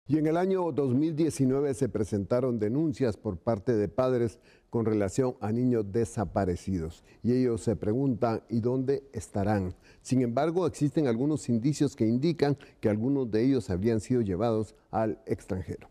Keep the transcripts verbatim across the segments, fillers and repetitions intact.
Y en el año dos mil diecinueve se presentaron denuncias por parte de padres con relación a niños desaparecidos. Y ellos se preguntan, ¿y dónde estarán? Sin embargo, existen algunos indicios que indican que algunos de ellos habrían sido llevados al extranjero.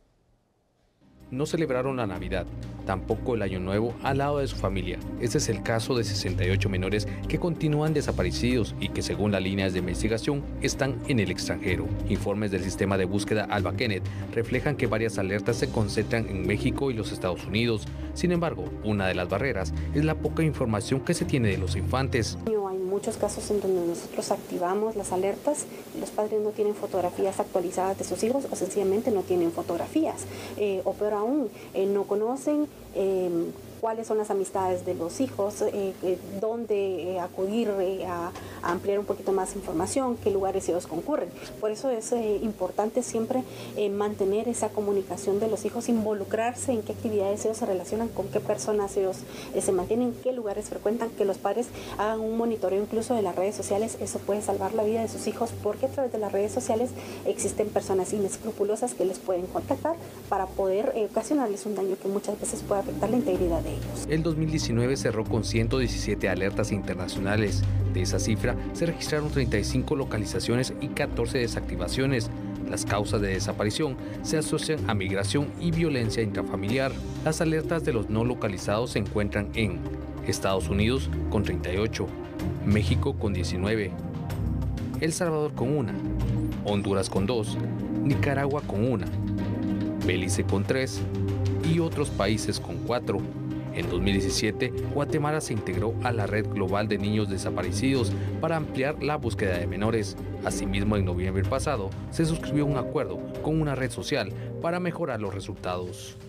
No celebraron la Navidad, tampoco el Año Nuevo al lado de su familia. Este es el caso de sesenta y ocho menores que continúan desaparecidos y que, según las líneas de investigación, están en el extranjero. Informes del sistema de búsqueda Alba Kenneth reflejan que varias alertas se concentran en México y los Estados Unidos. Sin embargo, una de las barreras es la poca información que se tiene de los infantes. Hay muchos casos en donde nosotros activamos las alertas y los padres no tienen fotografías actualizadas de sus hijos o sencillamente no tienen fotografías. Eh, o peor aún, eh, no conocen eh, cuáles son las amistades de los hijos, eh, eh, dónde eh, acudir eh, a, a ampliar un poquito más información, qué lugares ellos concurren. Por eso es eh, importante siempre eh, mantener esa comunicación de los hijos, involucrarse en qué actividades ellos se relacionan, con qué personas ellos eh, se mantienen, qué lugares frecuentan, que los padres hagan un monitoreo incluso de las redes sociales. Eso puede salvar la vida de sus hijos, porque a través de las redes sociales existen personas inescrupulosas que les pueden contactar para poder eh, ocasionarles un daño que muchas veces puede afectar la integridad de ellos. El dos mil diecinueve cerró con ciento diecisiete alertas internacionales. De esa cifra se registraron treinta y cinco localizaciones y catorce desactivaciones. Las causas de desaparición se asocian a migración y violencia intrafamiliar. Las alertas de los no localizados se encuentran en Estados Unidos con treinta y ocho, México con diecinueve, El Salvador con una, Honduras con dos, Nicaragua con una, Belice con tres y otros países con cuatro. En dos mil diecisiete, Guatemala se integró a la Red Global de Niños Desaparecidos para ampliar la búsqueda de menores. Asimismo, en noviembre pasado, se suscribió un acuerdo con una red social para mejorar los resultados.